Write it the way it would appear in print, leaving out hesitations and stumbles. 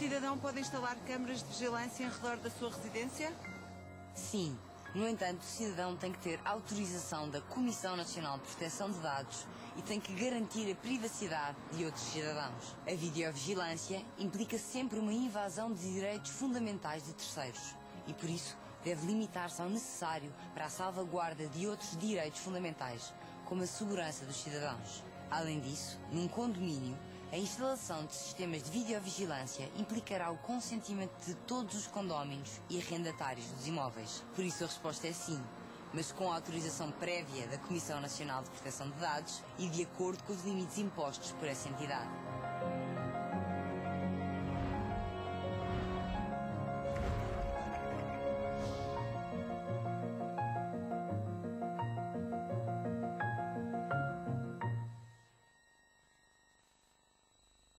cidadão pode instalar câmaras de vigilância em redor da sua residência? Sim. No entanto, o cidadão tem que ter autorização da Comissão Nacional de Proteção de Dados e tem que garantir a privacidade de outros cidadãos. A videovigilância implica sempre uma invasão de direitos fundamentais de terceiros e, por isso, deve limitar-se ao necessário para a salvaguarda de outros direitos fundamentais, como a segurança dos cidadãos. Além disso, num condomínio, a instalação de sistemas de videovigilância implicará o consentimento de todos os condóminos e arrendatários dos imóveis. Por isso a resposta é sim, mas com a autorização prévia da Comissão Nacional de Proteção de Dados e de acordo com os limites impostos por essa entidade.